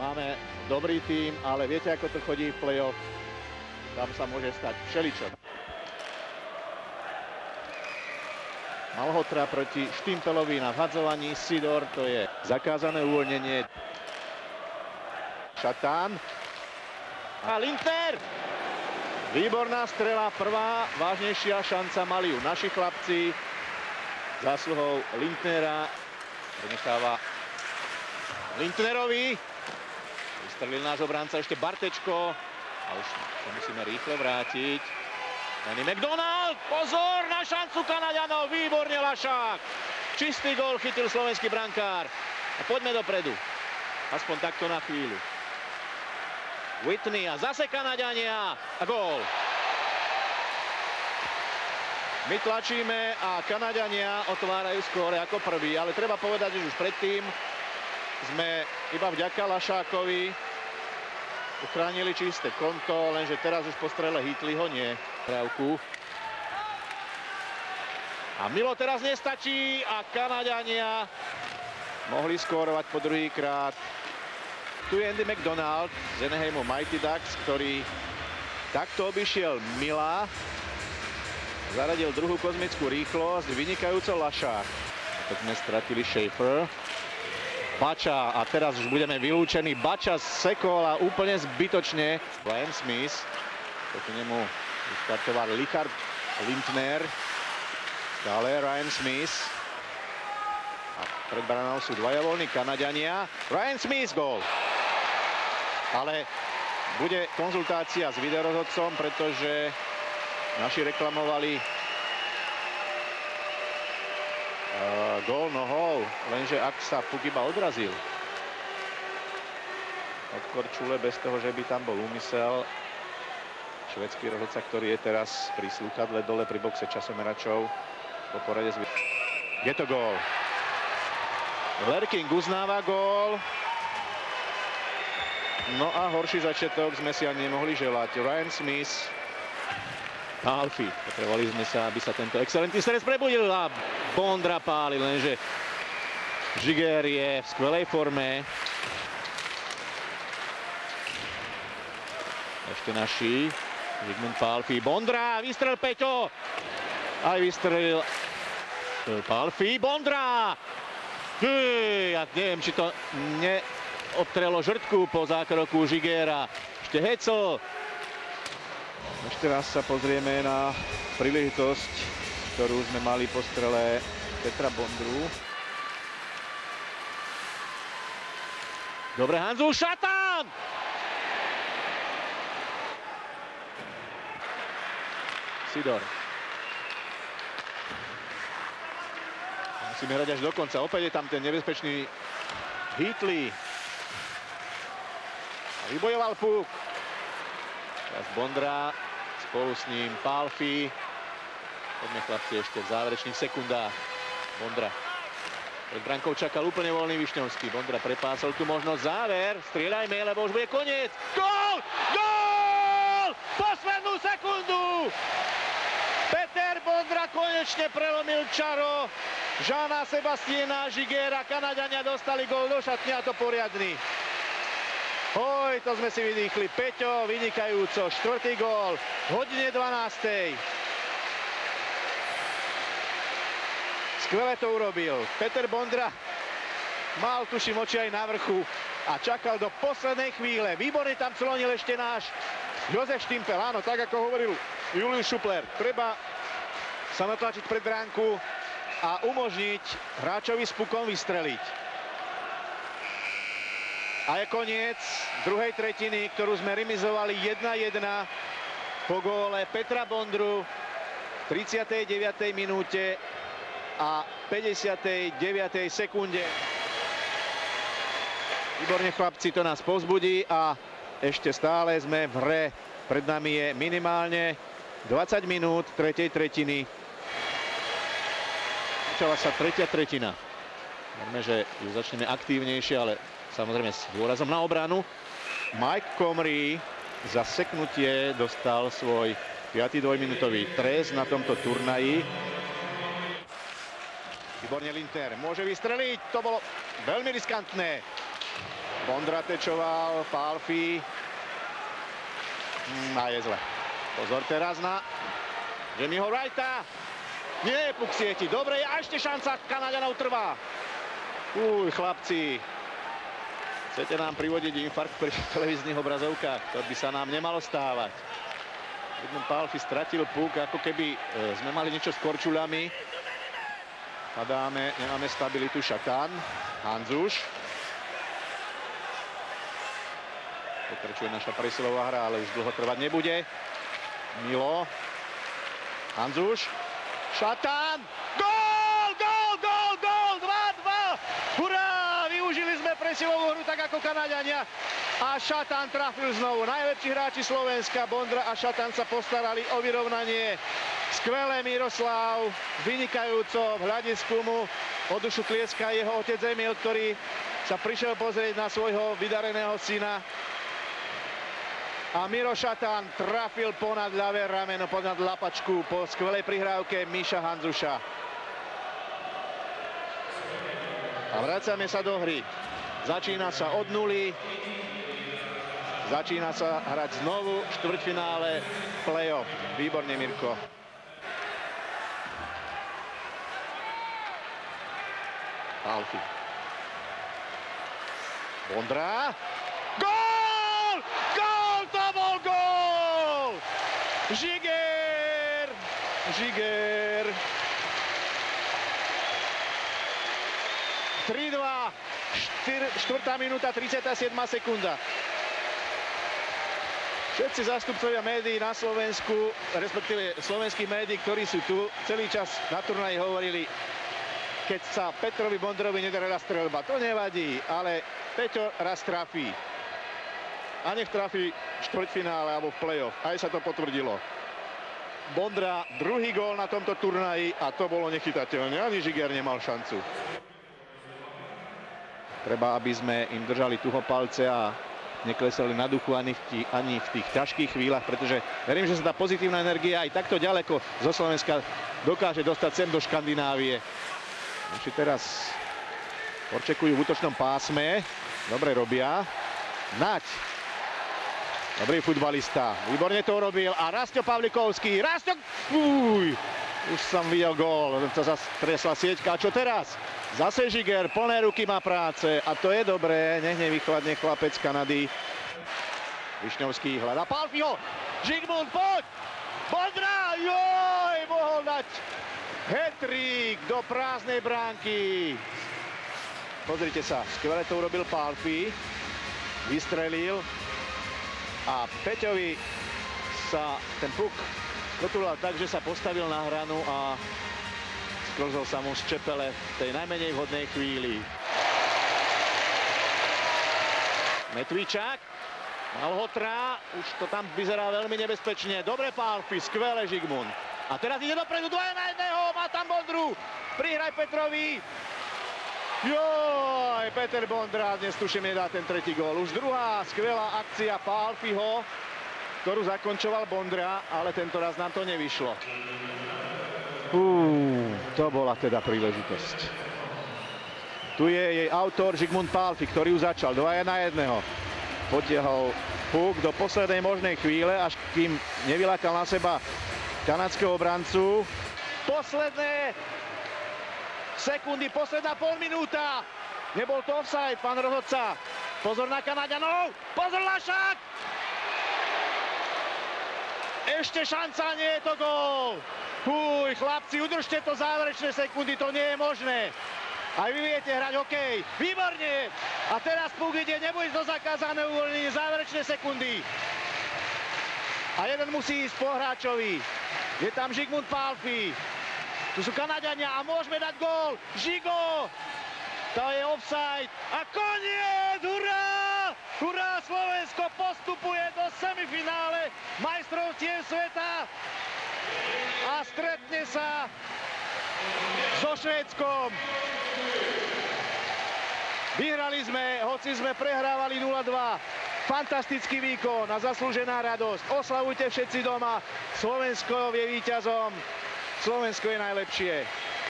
Máme dobrý tím, ale viete, ako to chodí v play-off? Tam sa môže stať všeličo. Malhotra proti Štimpelovi na vhadzovaní. Sidor, to je zakázané uvoľnenie. Šatán. A Lindner. Výborná strela, prvá vážnejšia šanca mali ju naši chlapci. Zásluhou Lindnera. Prenecháva Lindnerovi. Vystrelil náš obranca ešte Bartečko. A už sa musíme rýchle vrátiť. Danny McDonald, pozor na šancu Kanaďanov, výborne Lašák. Čistý gól chytil slovenský brankár. A poďme dopredu. Aspoň takto na chvíľu. Whitney a zase Kanaďania a gól. My tlačíme a Kanaďania otvárajú skóre ako prvý, ale treba povedať, že už predtým sme iba vďaka Lašákovi uchránili čisté konto, lenže teraz už po strele hitli ho nie. Právku. A Milo teraz nestačí a Kanaďania mohli skórovať po druhýkrát. Tu je Andy McDonald z Anaheimu Mighty Ducks, ktorý takto obišiel Mila. Zaradil druhú kozmickú rýchlosť, vynikajúco Lašák. Tak sme stratili Schaefer. Bača a teraz už budeme vylúčení. Bača sekol a úplne zbytočne. Ryan Smith. Proti nemu vystartoval Richard Lindner. Stále Ryan Smith. A pred branou sú dvaja voľní Kanaďania. Ryan Smith, gól. Ale bude konzultácia s videorozhodcom, pretože naši reklamovali gól nohou, lenže ak sa puk iba odrazil od Korčule bez toho, že by tam bol úmysel, švédsky rozhodca, ktorý je teraz pri slúchadle dole pri boxe časomeračov po porade je to gól. Lerking uznáva gól. No a horší začiatok sme si ani nemohli želať. Ryan Smith, Palfi. Potrebovali sme sa, aby sa tento excelentný stres prebudil a Bondra páli, lenže Žiger je v skvelej forme. Ešte naši. Zigmund Palfi. Bondra, vystrel Peťo. Aj vystrelil Palfi. Bondra. Ja neviem, či to neobtrelo žrtku po zákroku Žigera. Ešte Hecel. Ešte raz sa pozrieme na príležitosť, ktorú sme mali po strele Petra Bondru. Dobre, Hanzul, Šatán! Sidor. Musíme hrať až do konca. Opäť je tam ten nebezpečný Hitli. A vybojoval puk. Teraz Bondra. Spolu s ním Palfi. Poďme chlapci ešte v záverečných sekundách. Bondra. Pred brankou čakal úplne voľný Višňovský. Bondra prepásol tu možnosť záver. Strieľajme, lebo už bude koniec. Gól! Gól! Poslednú sekundu! Peter Bondra konečne prelomil čaro Žána Sebastiana Žigera. Kanaďania dostali gól do šatne a to poriadny. Oj, to sme si vydýchli. Peťo, vynikajúco. Štvrtý gól v hodine 12. Skvele to urobil. Peter Bondra mal, tuším, oči aj na vrchu a čakal do poslednej chvíle. Výborne tam clonil ešte náš Jozef Štimpel. Áno, tak ako hovoril Julius Šupler. Treba sa natlačiť pred bránku a umožniť hráčovi s pukom vystreliť. A je koniec druhej tretiny, ktorú sme remizovali 1-1 po góle Petra Bondru v 39. minúte a 59. sekunde. Výborne, chlapci, to nás povzbudí a ešte stále sme v hre. Pred nami je minimálne 20 minút tretej tretiny. Začala sa tretia tretina. Vieme, že ju začneme aktívnejšie, ale samozrejme s dôrazom na obranu. Mike Comrie za seknutie dostal svoj 5. dvojminútový trest na tomto turnaji. Výborne Lindner môže vystreliť, to bolo veľmi riskantné. Bondra tečoval, Pálffy. A je zle. Pozor teraz na Jimmyho Wrighta. Nie, puk sieti. Dobre, a ešte šanca Kanaďanov trvá. Chlapci. Chcete nám privodiť infarkt pri televíznych obrazovkách? To by sa nám nemalo stávať. Edmund Pálffy stratil puk, ako keby sme mali niečo s korčuľami. Padáme, nemáme stabilitu. Šatan, Hanzuš. Pokračuje naša presilová hra, ale už dlho trvať nebude. Milo. Hanzuš. Šatan. Gól! Gól! Gól! Gól! 2-2! Hurá! Využili sme presilovú hru tak ako Kanaďania. A Šatan trafil znovu. Najlepší hráči Slovenska, Bondra a Šatan, sa postarali o vyrovnanie. Skvelé Miroslav, vynikajúco v hľadisku mu od dušu tlieska jeho otec Emil, ktorý sa prišiel pozrieť na svojho vydareného syna. A Miro Šatan trafil ponad ľavé rameno, ponad lapačku po skvelej prihrávke Miša Hanzuša. A vracame sa do hry. Začína sa od nuly. Začína sa hrať znovu štvrťfinále play-off. Výborne, Mirko. Pálffy. Bondra. Gól! Gól! To bol gól! Žiger! Žiger! 3-2. 4. minúta, 37. sekunda. Všetci zástupcovia médií na Slovensku, respektíve slovenských médií, ktorí sú tu, celý čas na turnaji hovorili, keď sa Petrovi Bondrovi nedarila streľba. To nevadí, ale Peťo raz trafí. A nech trafí v štvrťfinále alebo v play-off. Aj sa to potvrdilo. Bondra, druhý gól na tomto turnaji a to bolo nechytateľné. Ani Žiger nemal šancu. Treba, aby sme im držali tuho palce a neklesali na duchu ani v tých ťažkých chvíľach, pretože verím, že sa tá pozitívna energia aj takto ďaleko zo Slovenska dokáže dostať sem do Škandinávie. Naši teraz odčekujú v útočnom pásme. Dobre robia. Naď. Dobrý futbalista. Výborne to urobil. A Rastio Pavlikovský. Rastio... Už som videl gól. To zase tresla sieťka. A čo teraz? Zase Žiger. Plné ruky má práce. A to je dobré. Nech nevychladne chlapec Kanady. Višňovský hľadá Pálffyho. Žigmund, poď! Bondra! Joj! Mohol dať hat-trick do prázdnej bránky. Pozrite sa. Skvelé to urobil Pálffy. Vystrelil. A Peťovi sa ten puk kotulal tak, že sa postavil na hranu a sklzol sa mu z čepele v tej najmenej vhodnej chvíli. Metvíčák, Malhotra, už to tam vyzerá veľmi nebezpečne. Dobre Pálffy, skvelé Žigmund. A teraz ide dopredu, 2-1, má tam Bondru. Prihraj Petrovi. Joj, Peter Bondra dnes tuším nedá ten tretí gól. Už druhá skvelá akcia Pálffyho, ktorú zakončoval Bondra, ale tento raz nám to nevyšlo. To bola teda príležitosť. Tu je jej autor Žigmund Pálffy, ktorý ju začal 2-1. Potiahol puk do poslednej možnej chvíle, až kým nevylákal na seba kanadského obrancu. Posledné sekundy, posledná pol minúta. Nebol to offside, pán rozhodca. Pozor na Kanaďanov, pozor na šák. Ešte šanca, nie je to gól. Chlapci, udržte to záverečné sekundy, to nie je možné. Aj vy viete hrať hokej. Výborne. A teraz puk ide, nebude to zakázané uvoľnenie, záverečné sekundy. A jeden musí ísť po hráčovi. Je tam Žigmund Pálffy. Tu sú Kanaďania a môžeme dať gól. Žigo. To je offside. A koniec. Hurá! Hurá! Slovensko postupuje do semifinále majstrovstiev sveta a stretne sa so Švédskom. Vyhrali sme, hoci sme prehrávali 0-2. Fantastický výkon a zaslúžená radosť. Oslavujte všetci doma. Slovensko je víťazom. Slovensko je najlepšie.